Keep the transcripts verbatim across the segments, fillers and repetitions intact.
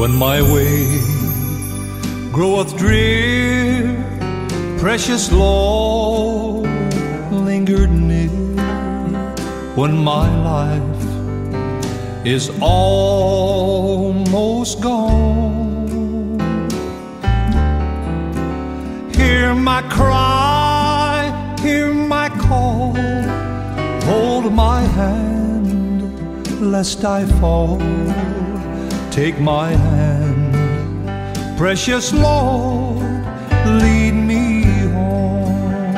When my way groweth drear, precious Lord, lingered near. When my life is almost gone, hear my cry, hear my call, hold my hand lest I fall. Take my hand, precious Lord, lead me home.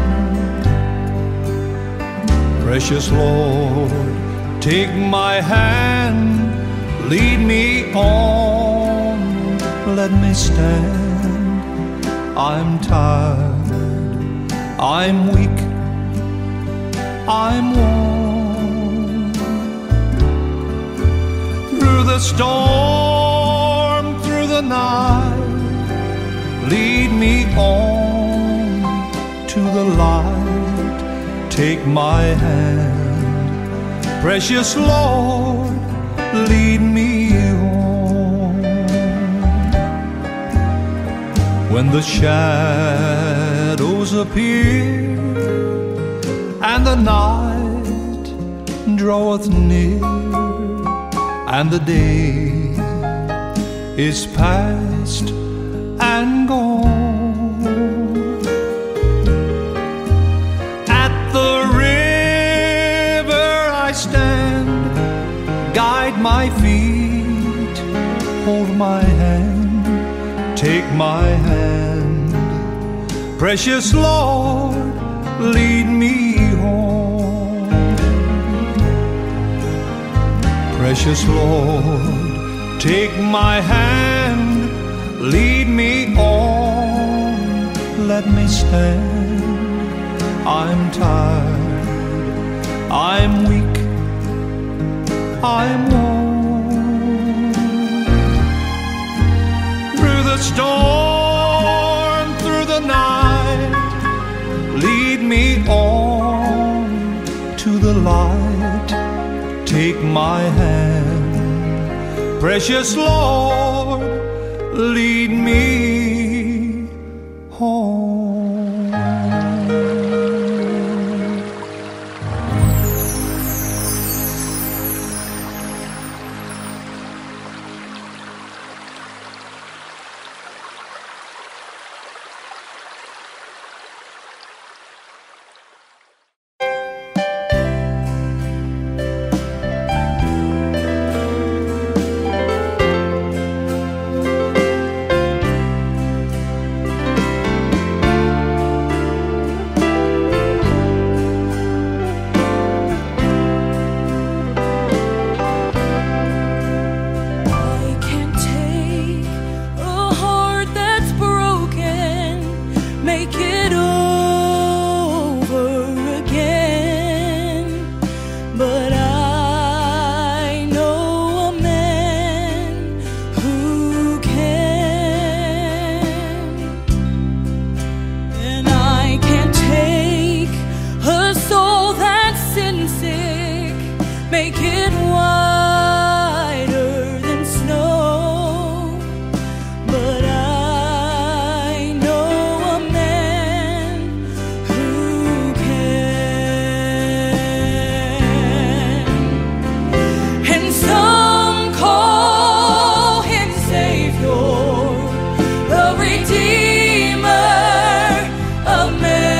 Precious Lord, take my hand, lead me on. Let me stand, I'm tired, I'm weak, I'm worn. Through the storm, through the night, lead me on to the light. Take my hand, precious Lord, lead me home. When the shadows appear and the night draweth near, and the day is past and gone, at the river I stand, guide my feet, hold my hand, take my hand, precious Lord, lead me home. Precious Lord, take my hand, lead me on. Let me stand, I'm tired, I'm weak, I'm worn. Through the storm, through the night, lead me on to the light. Take my hand, precious Lord, lead me home.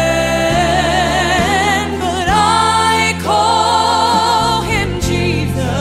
Jesus.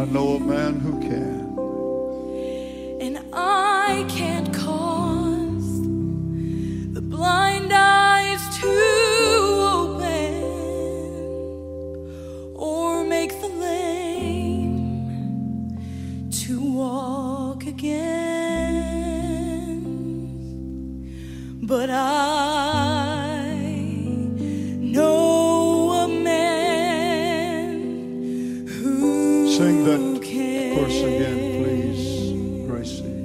know a man who can. And I can't cause the blind eyes to open or make the lame to walk again, but I know a man who Sing that can. chorus again, please, Gracie.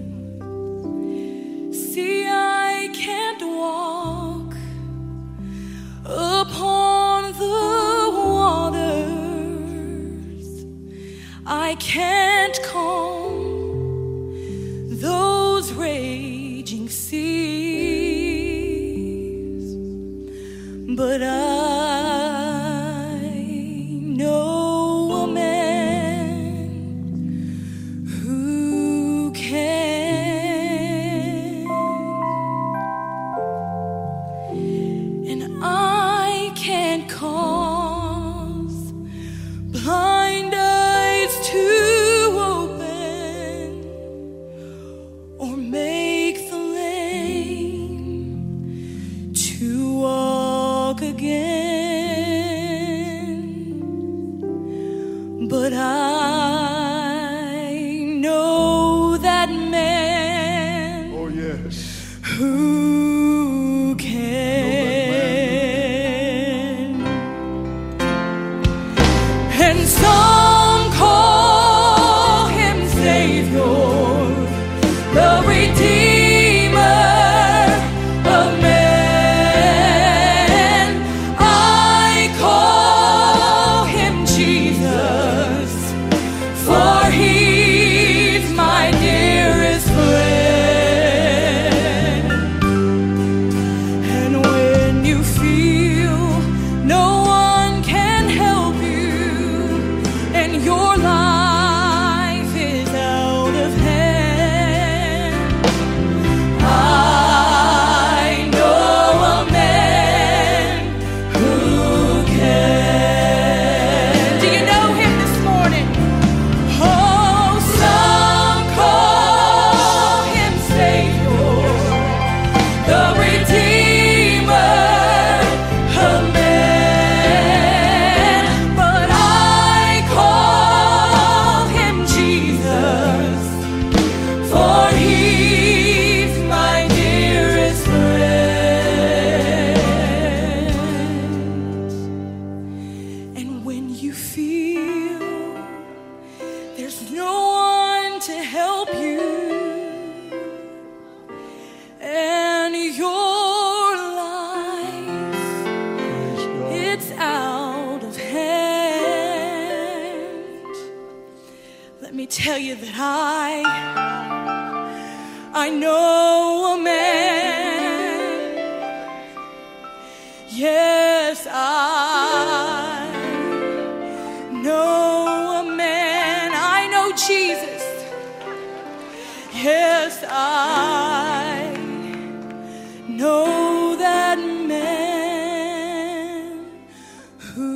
See, I can't walk upon the waters. I can't calm those raging seas, but I know a man who can. And I can't cause blind eyes to open or make the lame to walk again, but I know that man Oh, yes. who can. And some call him Savior, the Redeemer of man. I call him Jesus, for he's my dearest friend. And when you feel no one can help you and your life is out of hand, I know a man who can. Do you know him this morning? Oh, some call him Savior, the Redeemer of man, but I call him Jesus, for he's my dearest friend. And when you feel there's no one to help you and your life, Praise God. it's out of hand, let me tell you that I I know a man. Yes, I know a man. I know Jesus. Yes, I know that man who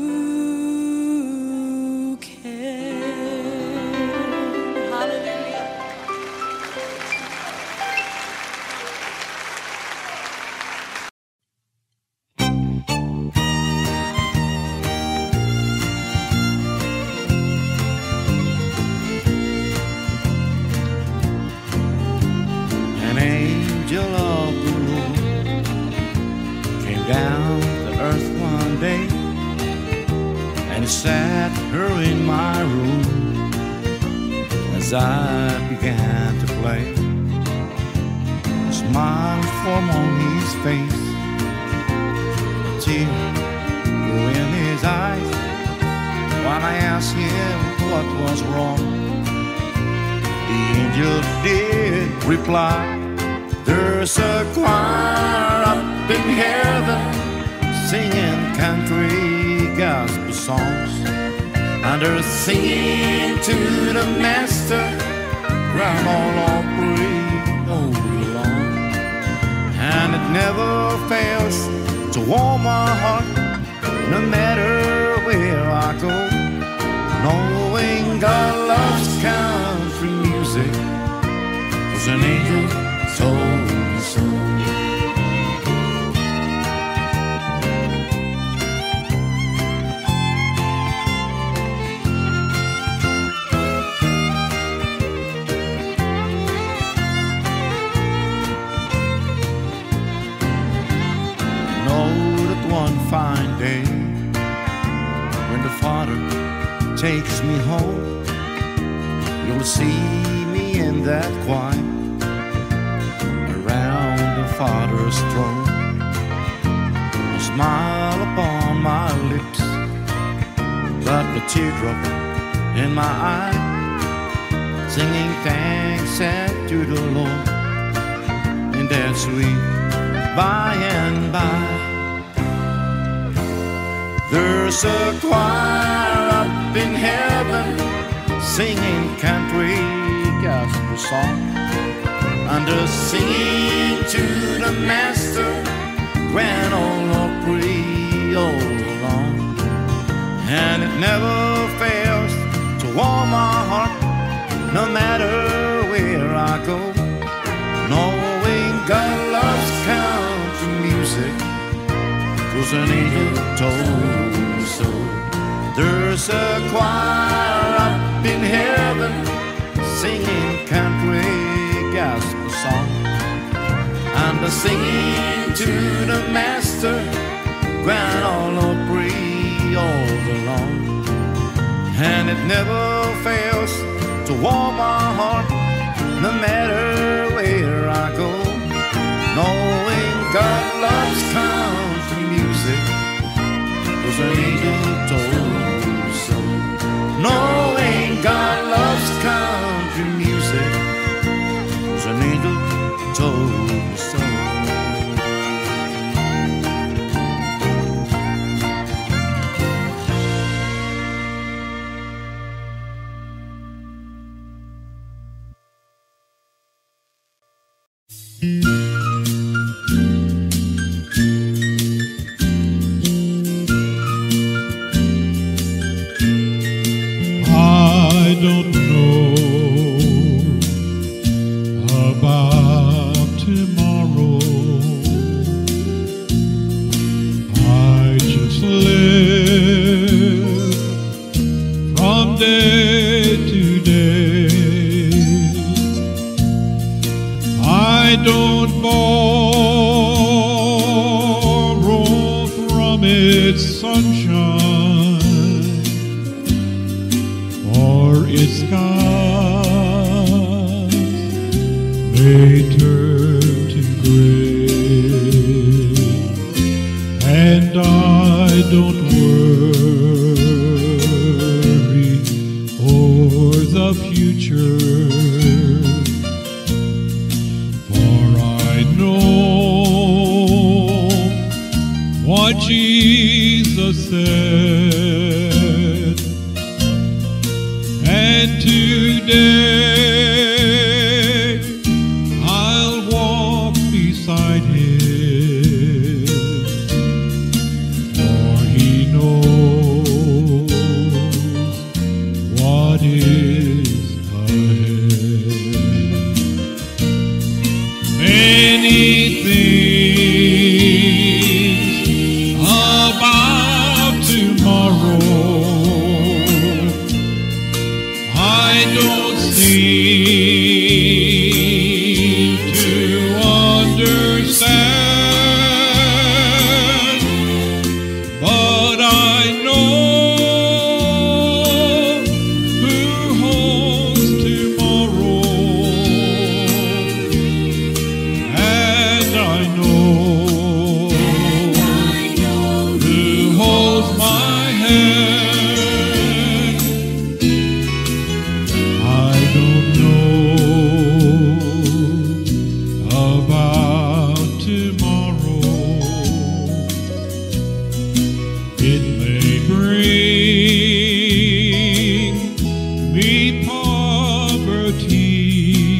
can. Hallelujah. An angel of the Lord came down to earth one day and sat her in my room as I began to play. A smile formed on his face, a tear grew in his eyes when I asked him what was wrong. The angel did reply, there's a choir up in heaven singing country gospel songs, and they're singing to the Master, Grandma all praise all day long. And it never fails to warm my heart, no matter where I go, knowing God loves an angel told me so. Fine day when the Father takes me home, you'll see me in that choir around the Father's throne. A smile upon my lips, but the teardrop in my eye, singing thanks to the Lord in that sweet by and by. There's a choir up in heaven singing country gospel song, and they're singing to the Master, grand old Opry all along. And it never fails to warm my heart, no matter where I go, knowing God loves country music, 'cause an angel told me so. There's a choir up in heaven singing country gospel song, and they're singing to the Master, grand old Opry all along. And it never fails to warm my heart, no matter where I go, knowing God loves country music, 'cause an angel told me so. Knowing God loves country music, 'cause an angel told me so. I don't know about tomorrow. I just live from day to day. I don't borrow from its sunshine or its skies may turn to gray, and I don't worry o'er the future, for I know what Jesus said. And today I'll walk beside him, for he knows what is ahead. Many things about tomorrow I don't seem to understand, but I know who holds tomorrow, and I know who holds my hand. I don't know about tomorrow. It may bring me poverty,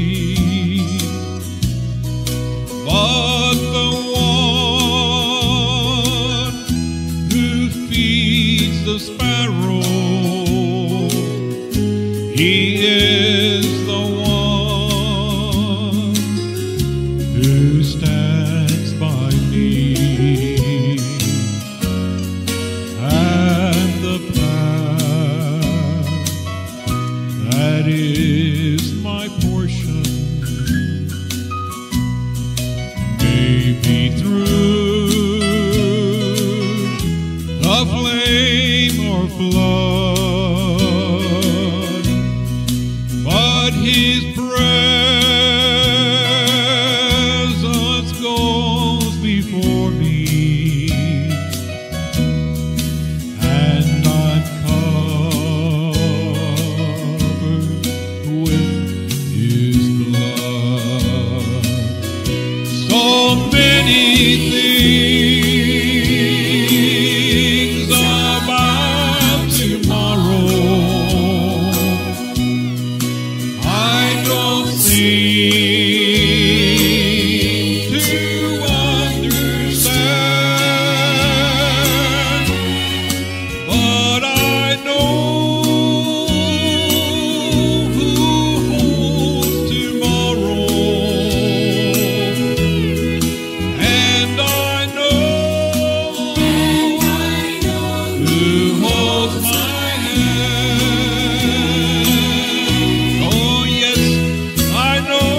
but the one who feeds the sparrow, he is the one flame or flood, but His presence goes before me, and I'm covered with His blood. So many things about tomorrow I don't seem to understand, but I know who holds tomorrow, and I know who holds my hand. Oh yes, I know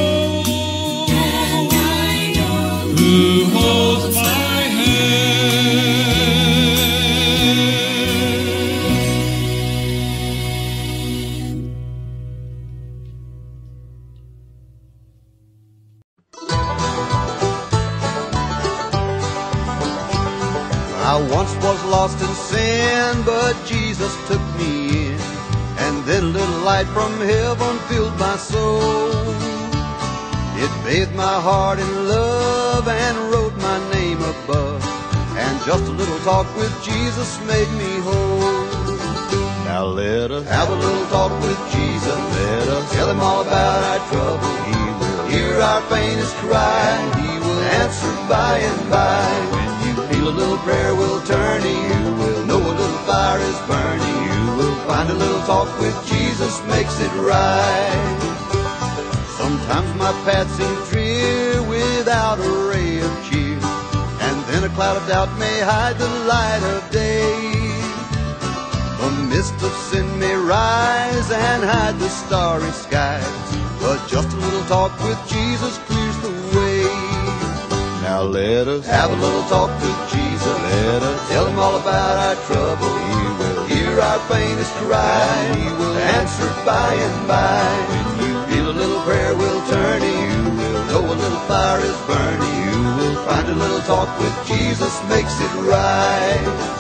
who holds my hand. I once was lost in sin, but Jesus took me in, and then a little light from heaven filled my soul. It bathed my heart in love and wrote my name above, and just a little talk with Jesus made me whole. Now let us have a little talk with Jesus. Let us tell Him all about our trouble. He will hear our faintest cry. He will answer by and by. When you feel a little prayer will turn, you will know a little fire is burning. You will find a little talk with Jesus makes it right. Sometimes my path seems drear without a ray of cheer, and then a cloud of doubt may hide the light of day. A mist of sin may rise and hide the starry skies, but just a little talk with Jesus clears the way. Now let us have a little talk with Jesus. Let us tell Him all about our trouble. He will hear our faintest cry. He will answer by and by. When you feel a little prayer will turn, you will know a little fire is burning. You will find a little talk with Jesus makes it right.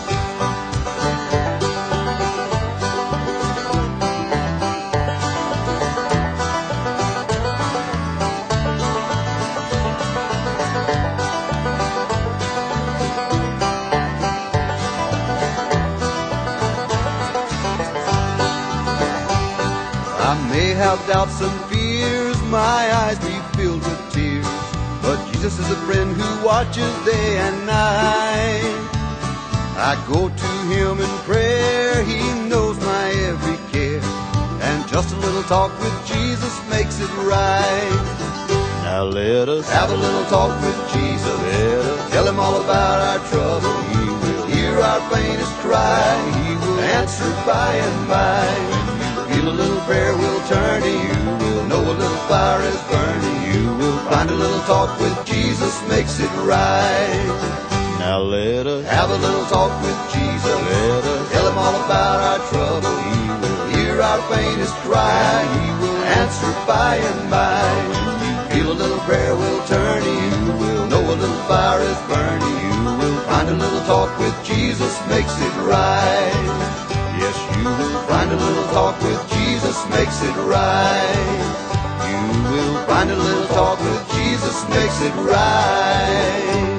I may have doubts and fears, my eyes be filled with tears, but Jesus is a friend who watches day and night. I go to Him in prayer, He knows my every care, and just a little talk with Jesus makes it right. Now let us have a little talk with Jesus. Let us tell Him all about our trouble. He will hear our faintest cry. He will answer by and by. Feel a little prayer will turn, you will know a little fire is burning. You will find a little talk with Jesus makes it right. Now let us have a little talk with Jesus. Let us tell Him all about our trouble. He will hear our faintest cry. He will answer by and by. When you feel a little prayer will turn, you will know a little fire is burning. You will find a little talk with Jesus makes it right. Yes, you will find a little talk with Jesus makes it right. You will find a little talk with Jesus makes it right.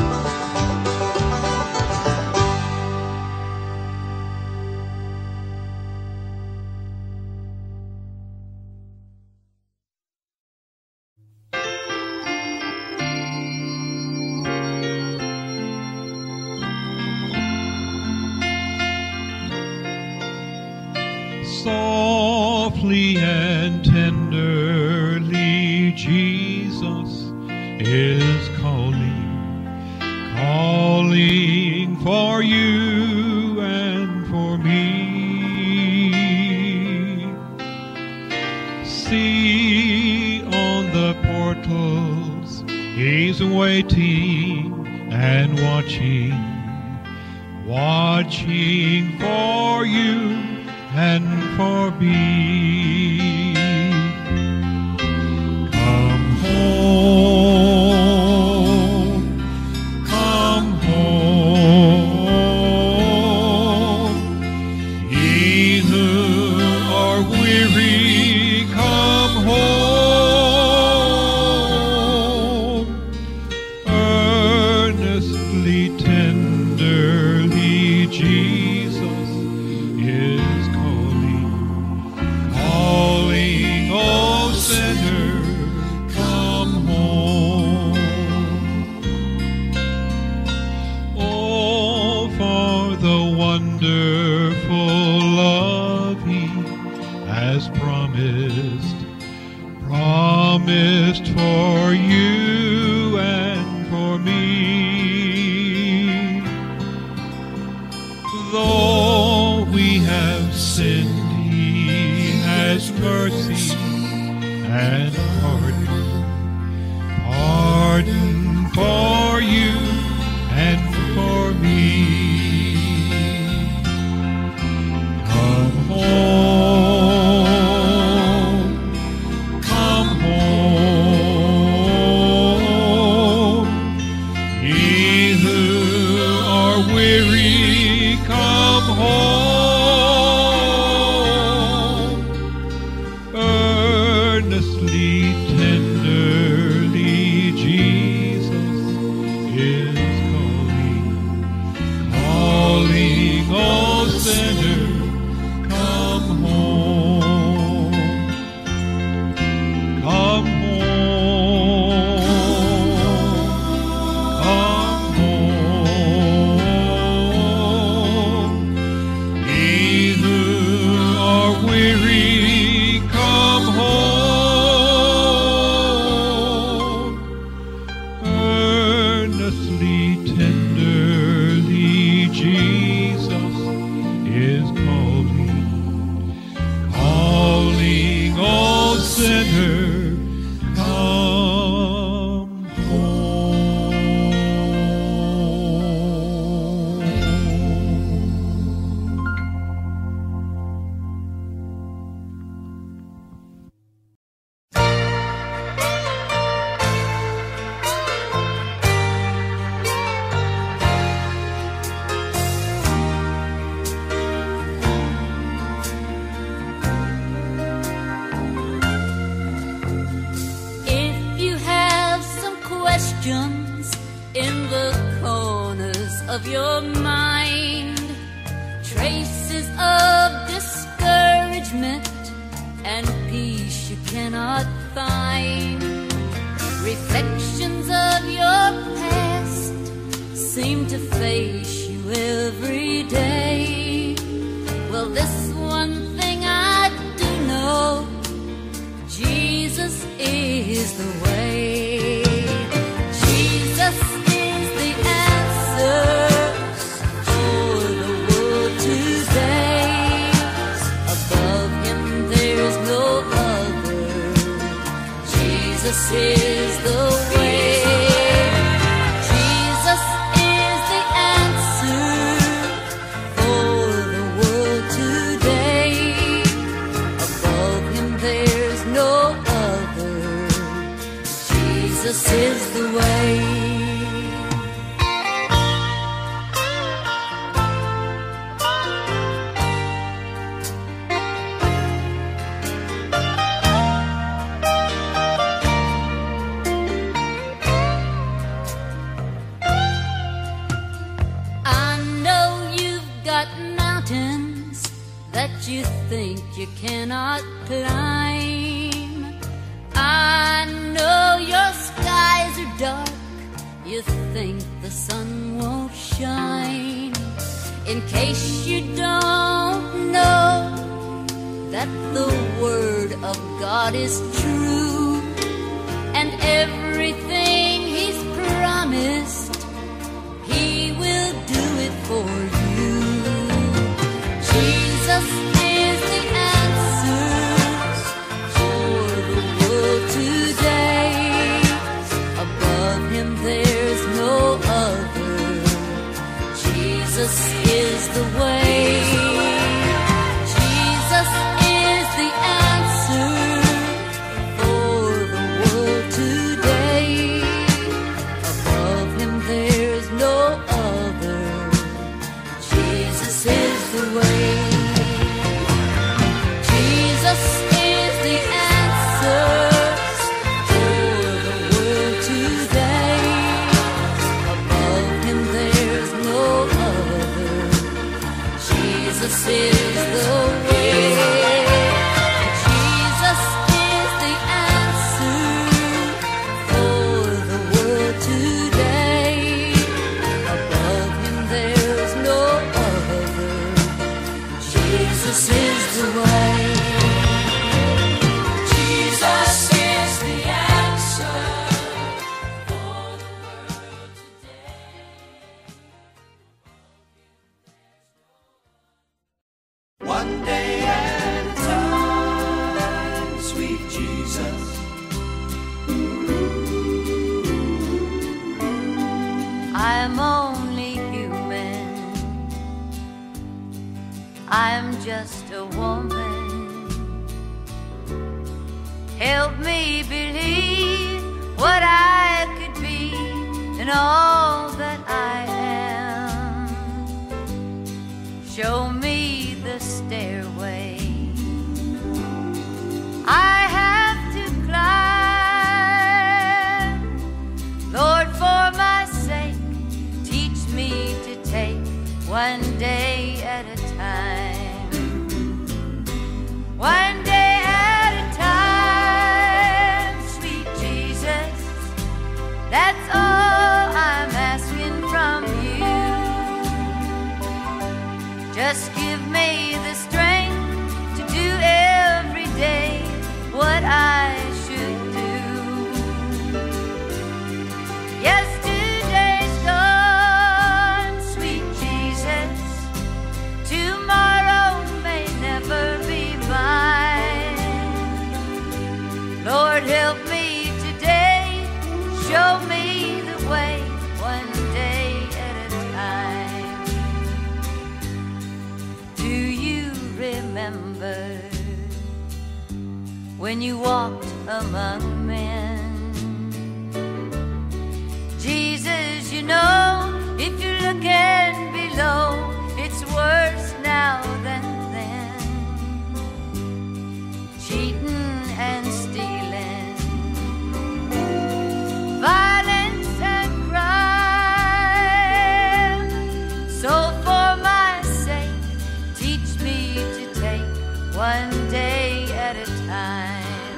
Softly and tenderly Jesus is calling, calling for you and for me. See on the portals, He's waiting and watching, watching for you and for me. Come home, come home, ye who are weary, come home, earnestly, tenderly, Jesus is calling, calling, oh sinner, come home. Oh, for the wonderful love he has promised, promised for you and for me. Though we have sinned, he has mercy and pardon, pardon for you and for me. Come home, come home, ye who are weary, come home, earnestly, tenderly, Jesus is calling, calling, oh sinner, come home, come home, come home, ye who are weary, come home, earnestly, tenderly, Jesus is calling, calling, oh sinner, come home. If you have some questions in the corners of your mind, traces of discouragement and peace you cannot find, reflections of your past seem to face you every day. Well, this one thing I do know, Jesus is the way. Jesus is the answer for the world today. Above him there is no other. Jesus is the way. Jesus is the answer for the world today. Above him there's no other. Jesus is the way. I know you've got mountains that you think you cannot climb. I know your skies are dark, you think the sun won't shine. In case you don't know that the word of God is true, and everything he's promised, he will do it for you. Jesus is the answer for the world today. Above him there's no other. Jesus Jesus is the way. Jesus is the answer for the world today. Above him there's no other. Jesus is the way. Jesus is the answer for the world today. One day at a time, sweet Jesus. I'm only human. I'm just a woman. Help me believe what I could be and all that I am. Show me the stairway I have to climb. Lord, for my sake, teach me to take one day at a time. One day at a time, sweet Jesus. That's all I'm asking from you. Just give me the strength to do every day what I should do. Yesterday's gone, sweet Jesus. Tomorrow may never be mine. Lord, help me today. Show me the way, one day at a time. Do you remember when you walked among men? Jesus, you know, if you're looking below, it's worse now than then. Cheating and stealing, violence and crime. So for my sake, teach me to take one day at a time.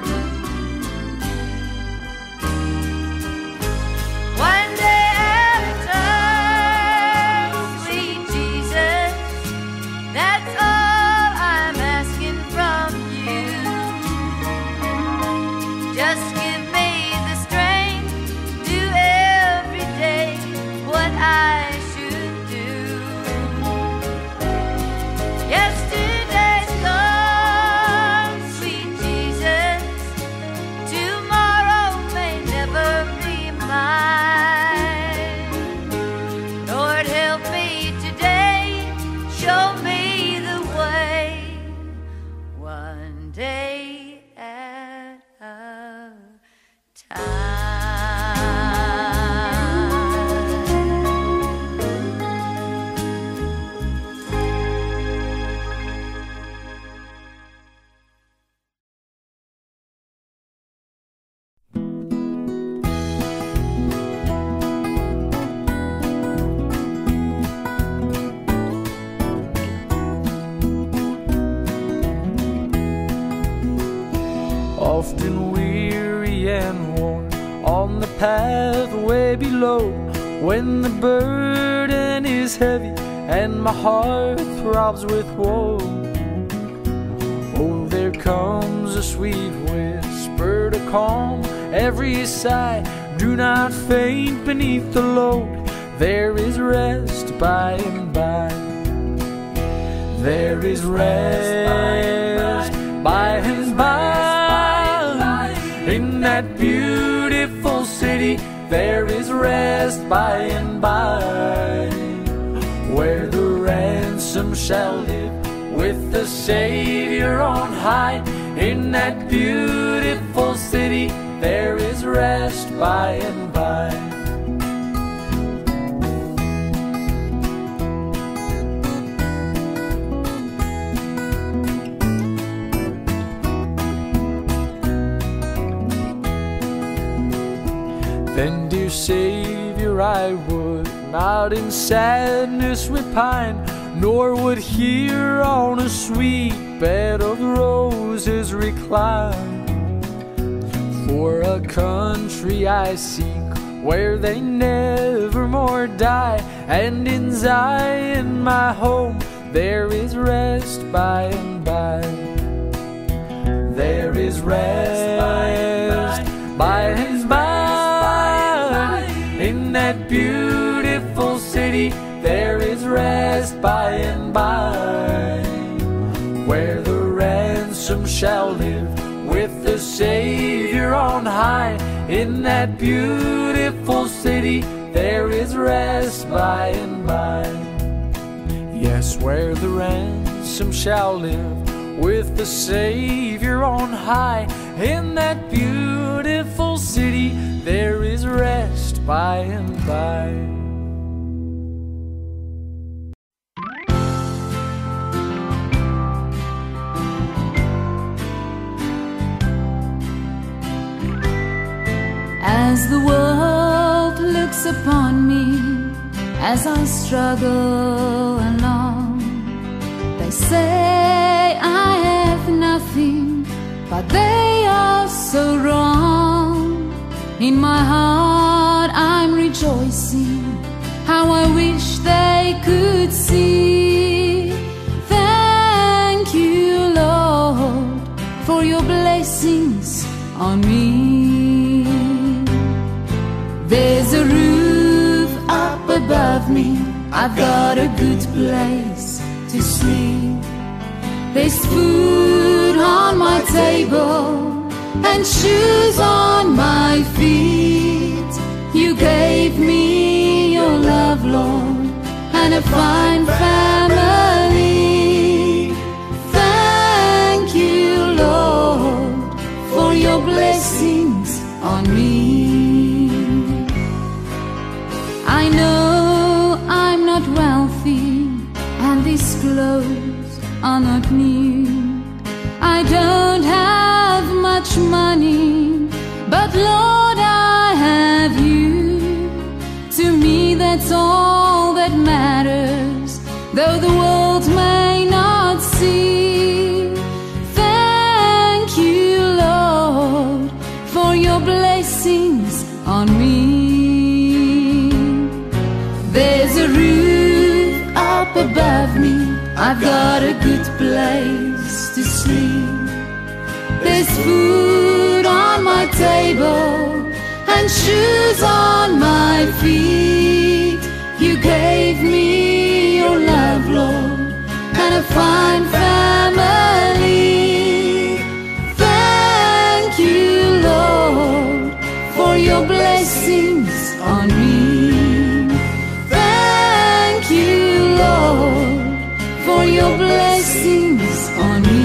One day at a time, sweet Jesus. That's all I'm asking from you. Just give me the strength to do every day what I should do. Yesterday's gone, sweet Jesus. Tomorrow may never be mine. Lord, help me today. Show me the way. One day at a time. Often weary and worn on the pathway below, when the burden is heavy and my heart throbs with woe. Oh, there comes a sweet whisper to calm every sigh. Do not faint beneath the load, there is rest by and by. There is rest by and by. In that beautiful city, there is rest by and by, where the ransom shall live with the Savior on high. In that beautiful city, there is rest by and by. Then, dear Savior, I would not in sadness repine, nor would here on a sweet bed of roses recline. For a country I seek where they never more die, and in Zion my home there is rest by and by. There is rest by and by in that beautiful city. There is rest by and by, where the ransom shall live with the Savior on high. In that beautiful city there is rest by and by. Yes, where the ransom shall live with the Savior on high. In that beautiful city there is rest by and by. As the world looks upon me, as I struggle along, they say I have nothing, but they are so wrong. In my heart I'm rejoicing, how I wish they could see. Thank you, Lord, for your blessings on me. There's a roof up above me, I've got a good place to sleep. There's food on my table and shoes on my feet. You gave me your love, Lord, and a fine family. Thank you, Lord, for your blessings on me. I know I'm not wealthy, and these clothes are not new. I don't have much money, but Lord, I have you. To me that's all that matters, though the world may not see. Thank you, Lord, for your blessings on me. There's a roof up above me, I've got a good place to sleep. There's food on my table and shoes on my feet. You gave me your love, Lord, and a fine family. Thank you, Lord, for your blessings on me. Thank you, Lord, for your blessings on me.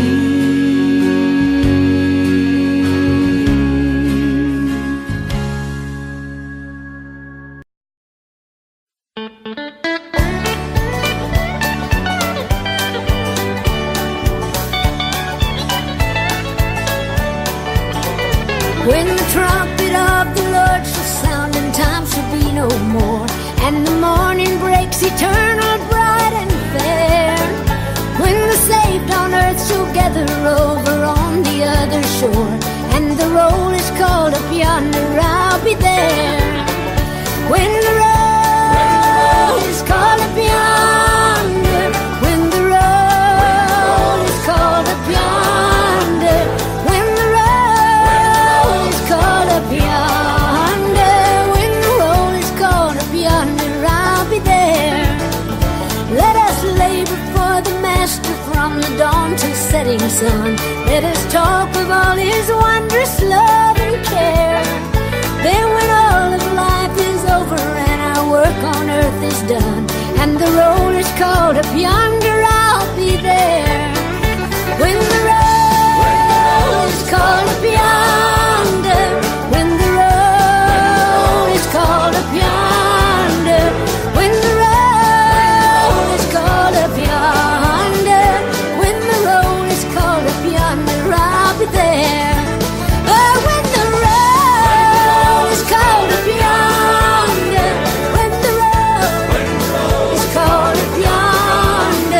When the trumpet of the Lord shall sound and time shall be no more, and the morning breaks eternal, bright and fair, when the saved on earth shall gather over on the other shore, and the roll is called up yonder, I'll be there. When the roll is called up yonder, when the roll is called up yonder, when the roll is called up yonder, when the roll is called up yonder, I'll be there. Let us labor for the Master from the dawn till setting sun. Let us talk of all his wondrous love and care. Then when all of life is over and our work on earth is done, and the roll is called up yonder, I'll be there. When the roll is called up yonder, when the roll is called up yonder, when the roll is called up yonder, when the roll is called up yonder, I'll be there. Oh, when the roll is called up yonder, when the roll is called up yonder,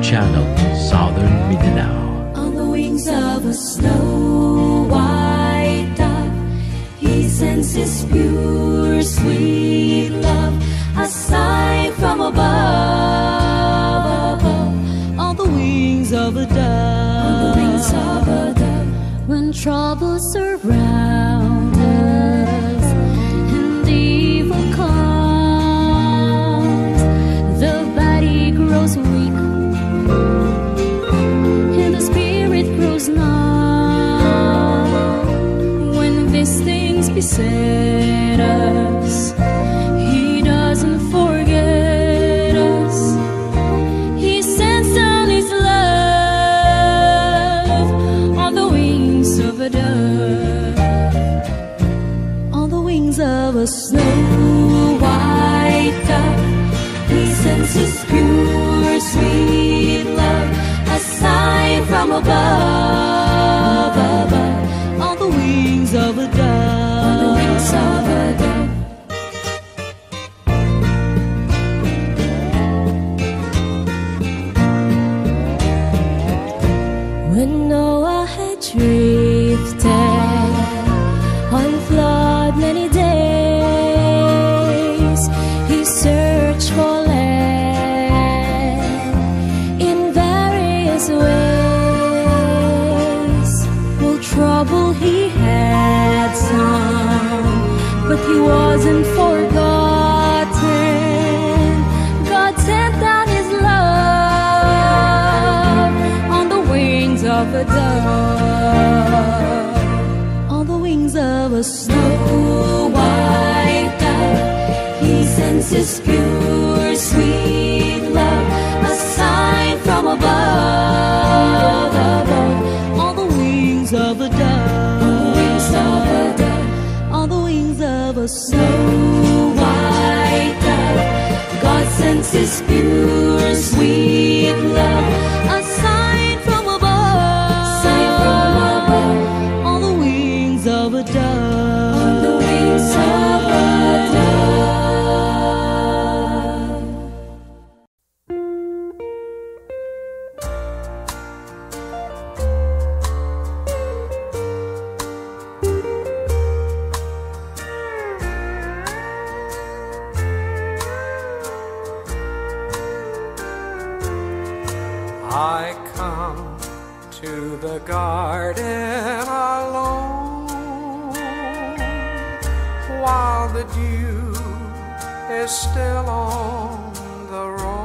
Channel, Southern Mindanao. On the wings of a snow white dove, He sends His pure, sweet love, a sign from above, above. On the wings of a dove, on the wings of a dove, when troubles surround us and evil comes, the body grows weak and the spirit grows numb. When these things beset us, He doesn't forget us. He sends down His love on the wings of a dove, on the wings of a snow white dove. He sends His pure, sweet love, a sign from above, above. On the wings of a dove, on the wings of a dove. When Noah had drifted on flood many days, he searched for land in various ways. Well, trouble he had some, but he wasn't forgotten. God sent down His love on the wings of a dove, on the wings of a snow white dove. He sends His pure, sweet love, a sign from above, above. On the wings of a dove, on the wings of a dove, on the wings of a snow white dove. God sends His pure, sweet love, a sign from above, sign from above. On the wings of a dove, on the wings of a dove. I come to the garden alone, while the dew is still on the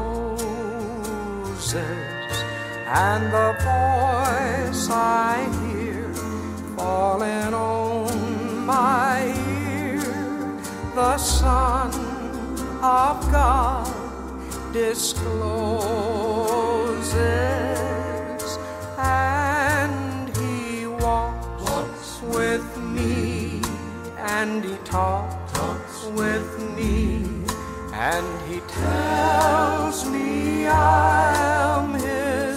roses, and the voice I hear falling on my ear, the Son of God discloses, and He walks with me, and He talks with me, and He tells me I am His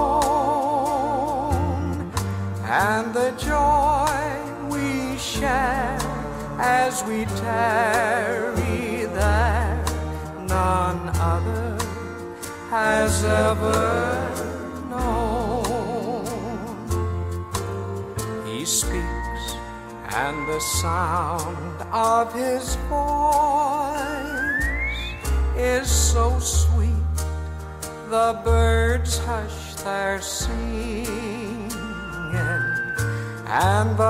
own, and the joy we share as we tarry there, none other has ever known. He speaks, and the sound of His voice is so sweet, the birds hush their singing, and the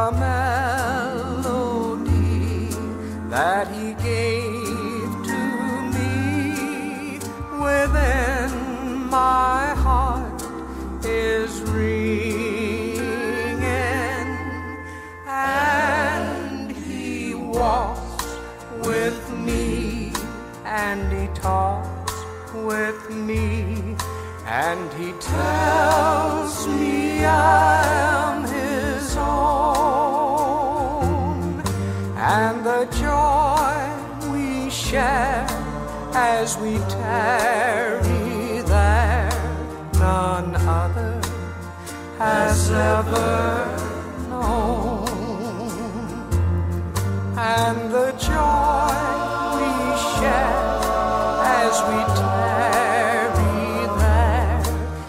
melody that He gave to me within my heart is ringing, and He walks with me, and He talks with me, and He tells me I am His own, and the joy we share as we tarry there, none other has ever known. And the joy we share as we tarry there,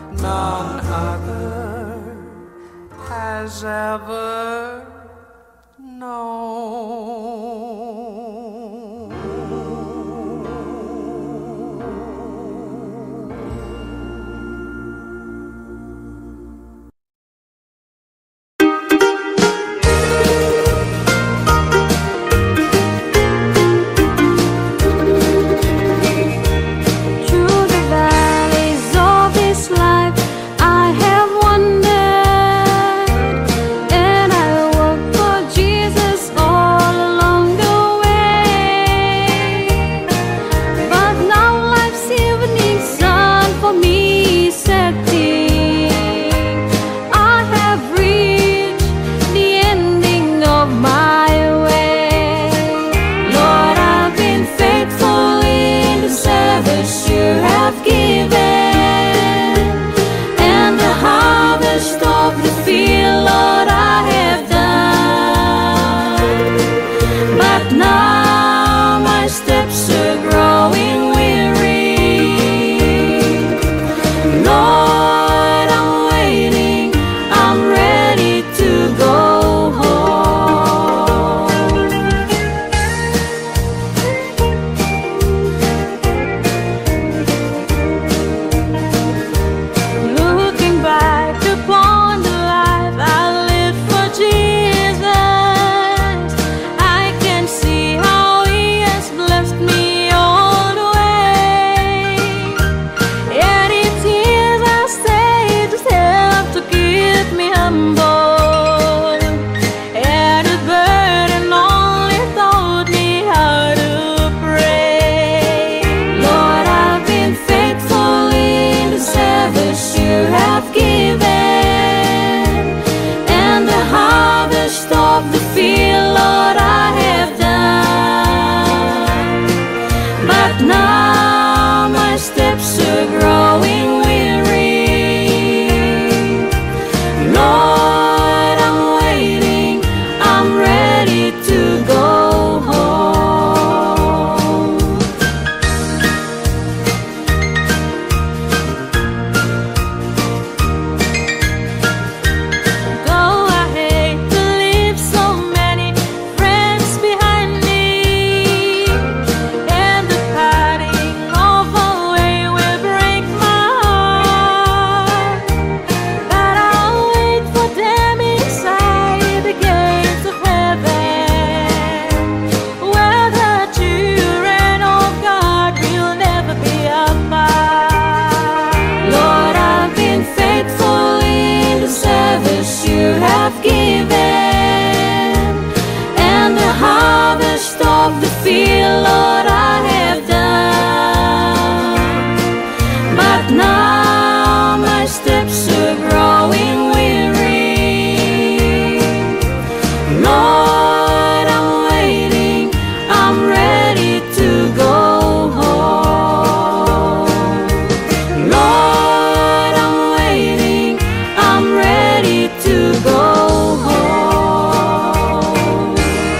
never known. Through the valleys of this life, I have wandered, and I walk for Jesus all along the way. But now life's evening sun for me is setting. I have reached the ending of my way. Lord, I've been faithful in the service you have given, and the harvest of the field, Lord, I have done. But now my steps are growing weary. Lord, I'm waiting, I'm ready to go home. Looking back upon the life I lived for Jesus, I can see how He has blessed me all the way. Yet it is I say just help to keep me humble, and the burden only taught me how to pray. Lord, I've been faithful in the service you have given, and the harvest of the field, Lord, I have done. But now my steps are growing weary. Lord, I'm waiting, I'm ready to go home. Though I hate to leave so many friends behind me, and the parting of a way will break my heart, but I'll wait for them inside the gates of heaven, where the children of God will never be apart. Lord, I've been faithful in the service you have given, and the harvest of the field, Lord, I have done. But now my steps are growing weary. Lord, I'm waiting, I'm ready to go home. Lord, I'm waiting, I'm ready to go home.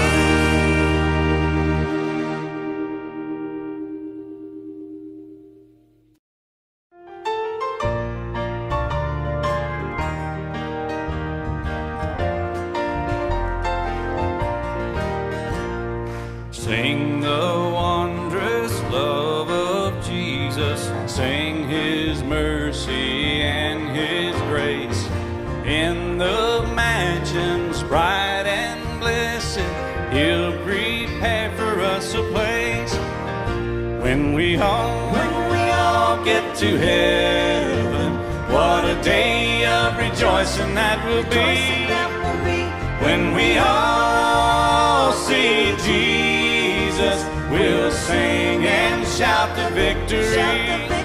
Sing the wondrous love of Jesus, sing His mercy and His grace. In the mansions bright and blessed, He'll prepare for us a place. When we all, when we all get to heaven, what a day of rejoicing that will be. When we all see Jesus, we'll sing and shout the victory.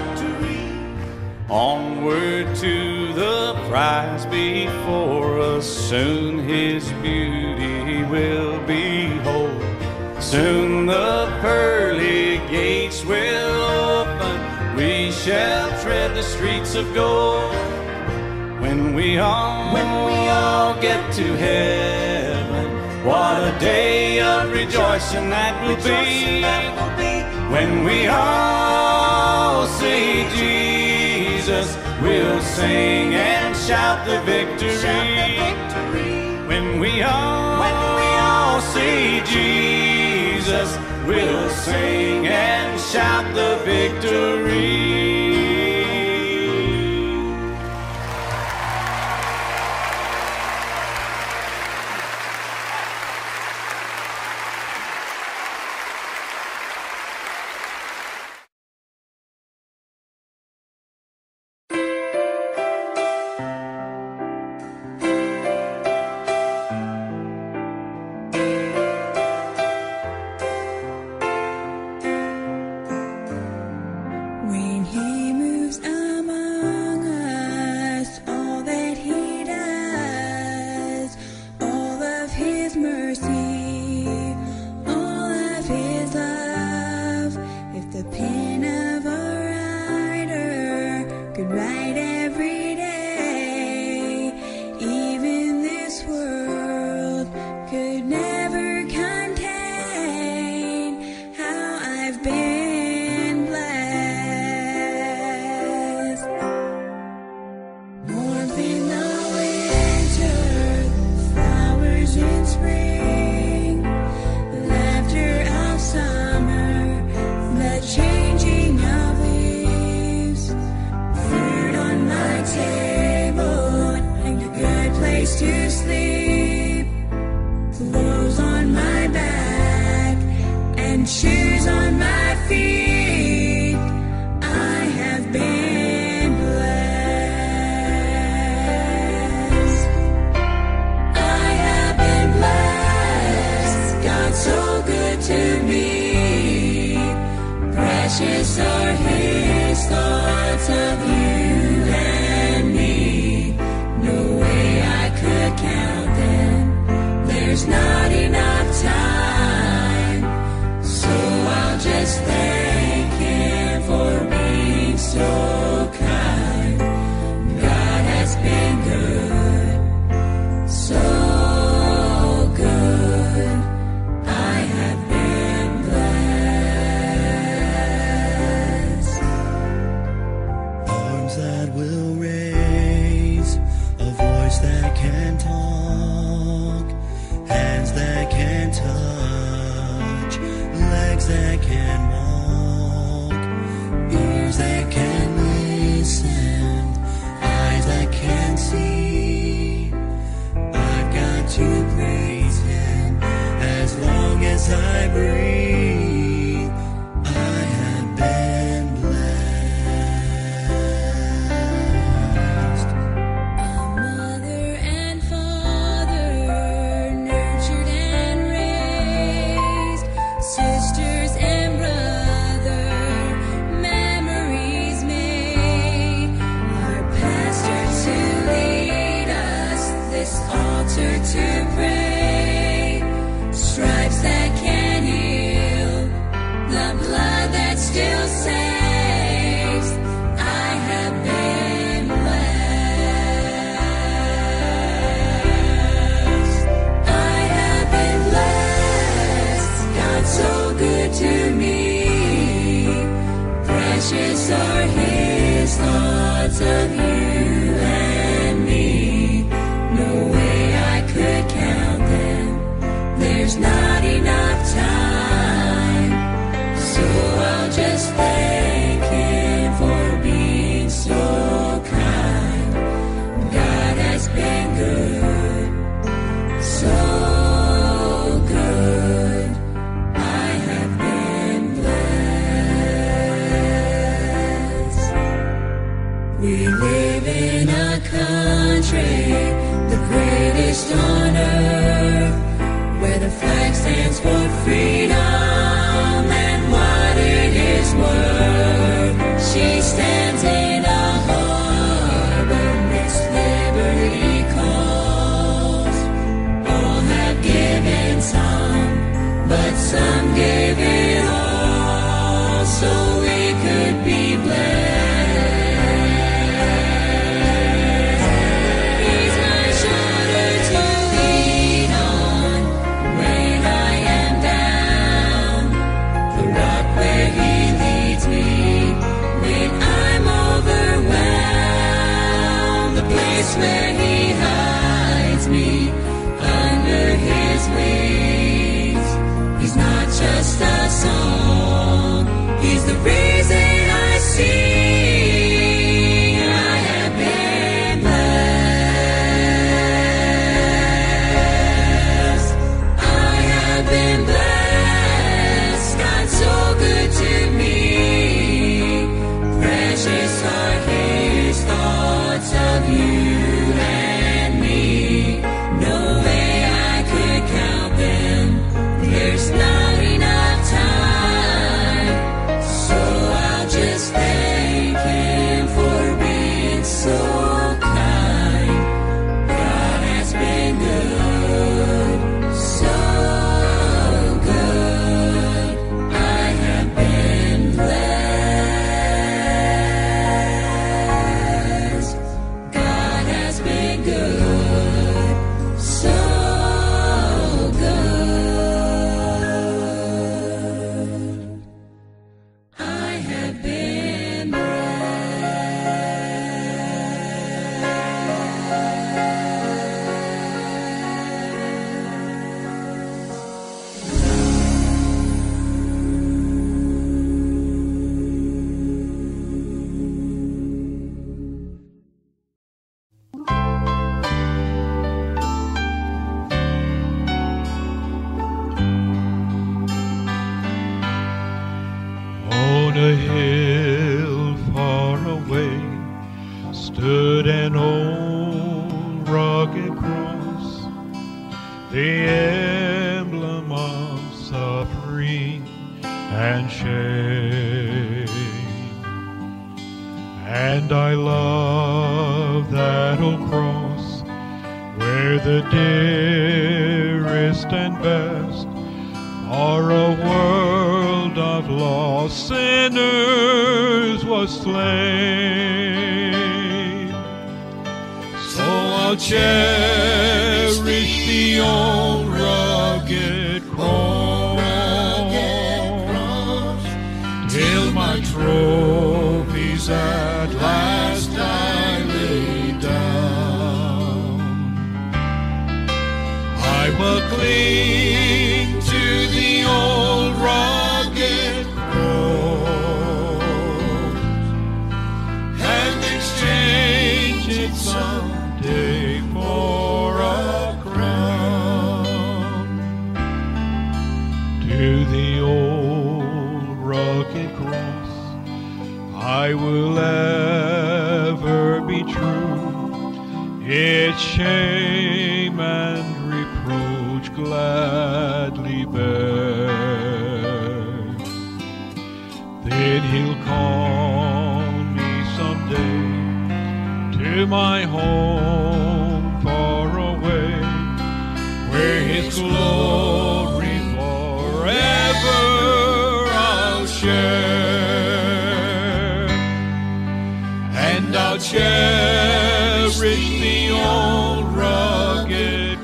Onward to the prize before us, soon His beauty will behold. Soon the pearly gates will open, we shall tread the streets of gold. When we all, when we all get to heaven, what a day of rejoicing that will be. When we all see Jesus, we'll sing and shout the victory. When we all, when we all see Jesus, we'll sing and shout the victory. When he moves among us, all that he does, all of his mercy, all of his love. If the pen of a writer could write every day, even this world could never contain how I've been blessed. Warmth in the winter, flowers in spring, laughter of summer, the changing of leaves, food on my table, and a good place to sleep, clothes on my back, and shoes on my feet. I have been blessed. I have been blessed. God's so good to me. Precious are his thoughts of you and me. No way I could count them. There's not enough time. So I'll just thank him for being so kind. God has been good, so good. I have been blessed. Arms that will raise, a voice that can talk, hands that can touch, legs that can walk, ears that can listen, eyes that can see. I've got to praise him as long as I breathe. I have been blessed. A mother and father, nurtured and raised, sisters and brother, memories made, our pastor to lead us, this altar to pray, stripes that can heal, the blood that still saves. I have been blessed. I have been blessed. God's so good to me. Precious are his thoughts of you and me. No way I could count them. There's not enough time. So I'll just thank him for being so kind. God has been good, so good. I have been blessed. We live in a country, the greatest on earth, where the flag stands for freedom and what it is worth. She stands in a harbor, Miss Liberty calls. All have given some, but some gave it all, so we could be blessed. He's my shoulder to lean on when I am down. On a hill far away stood an old rugged cross, the emblem of suffering and shame. And I love that old cross where the dearest and best for a world of lost sinners was slain. So I'll cherish the old rugged cross till my trophies at last I lay down. I will cling to the old rugged cross and exchange it someday for a crown. To the old rugged cross I will ever be true, its shame and reproach gladly bear. Then he'll call me someday to my home far away, where his glory forever I'll share. And I'll cherish the old rugged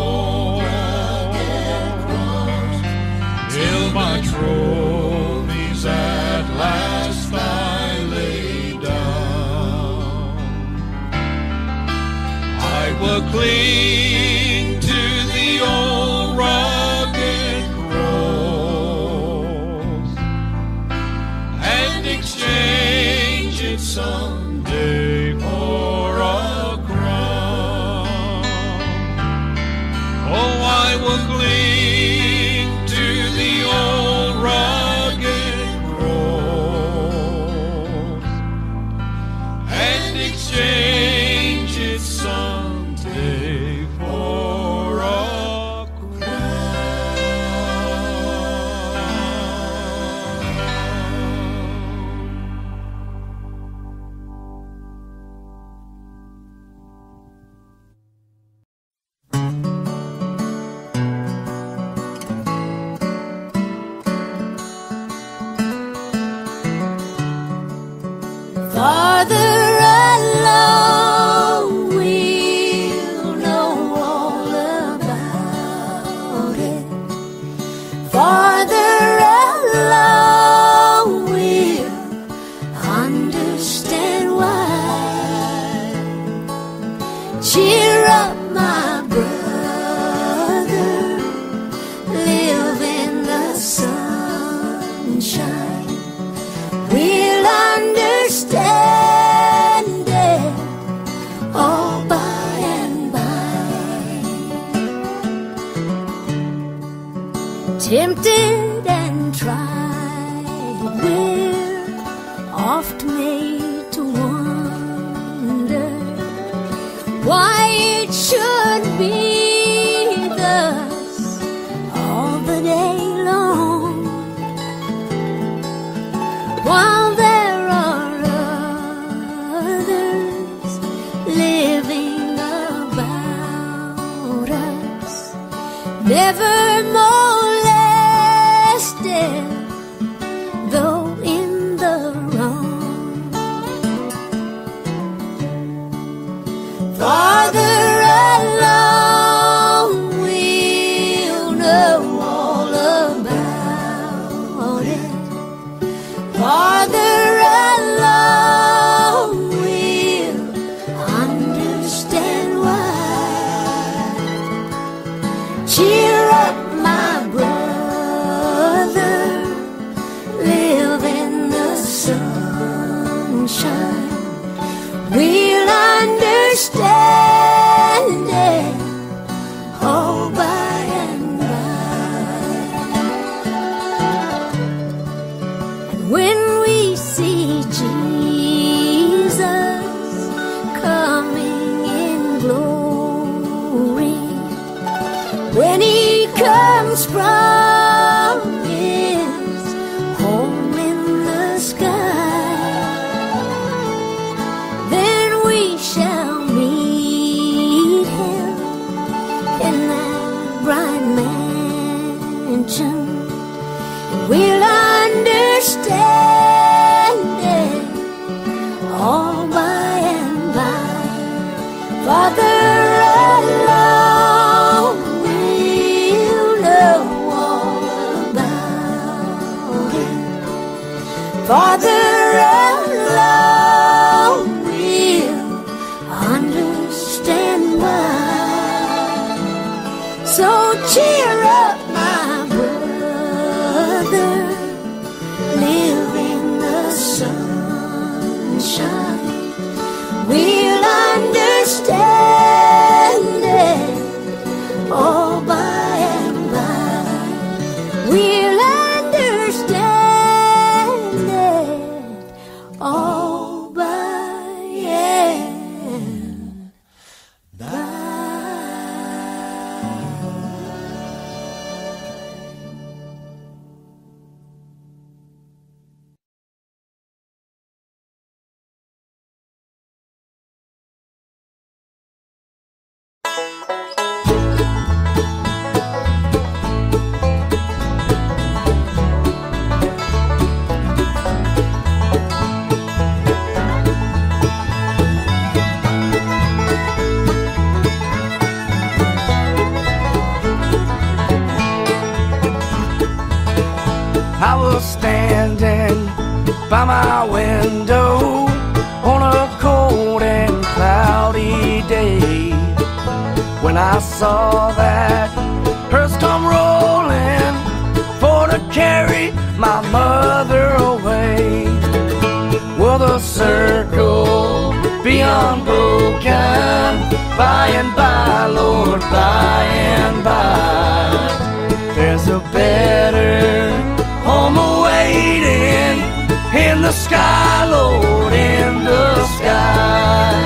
cross till my trophies at last I lay down. I will cling to the old rugged cross and exchange it someday for a crown. Oh, I will cling to the old rugged cross and exchange it someday for a Father, I love never molested, though in the wrong. Father alone will know all about it. Father alone will understand why. Cheer up, my brother, live in the sunshine. We'll understand it all by and by. And when we see Jesus coming in glory, when he comes from his home in the sky, then we shall meet him in that bright mansion. We'll understand it all by and by. Father alone will know all about it. Father alone will understand why. So cheer up, my brother, live in the sunshine. We'll understand it all by and by. We'll understand it all by and by. I was standing by my window on a cold and cloudy day when I saw that hearse come rolling for to carry my mother away. Will the circle be unbroken by and by, Lord, by and by? There's a better home awaiting in the sky, Lord, in the sky.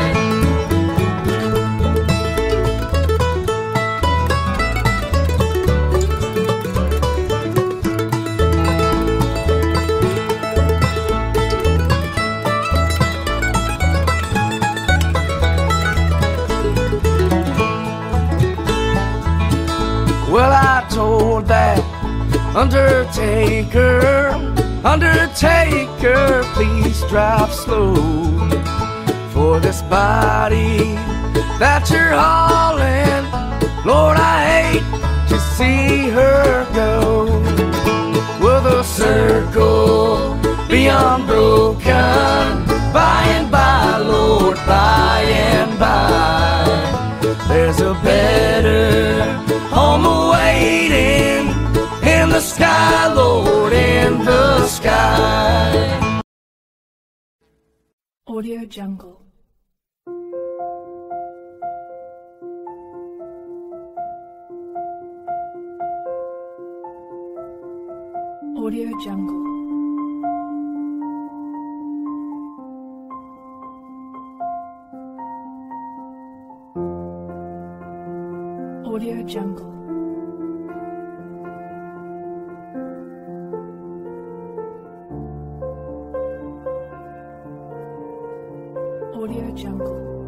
Well, I told that undertaker, undertaker, please drive slow, for this body that you're hauling, Lord, I hate to see her go. Will the circle be unbroken by and by, Lord, by and by? There's a better home awaiting in the sky, Lord, in the sky. Audio Jungle. Audio Jungle. Audio Jungle. Audio Jungle.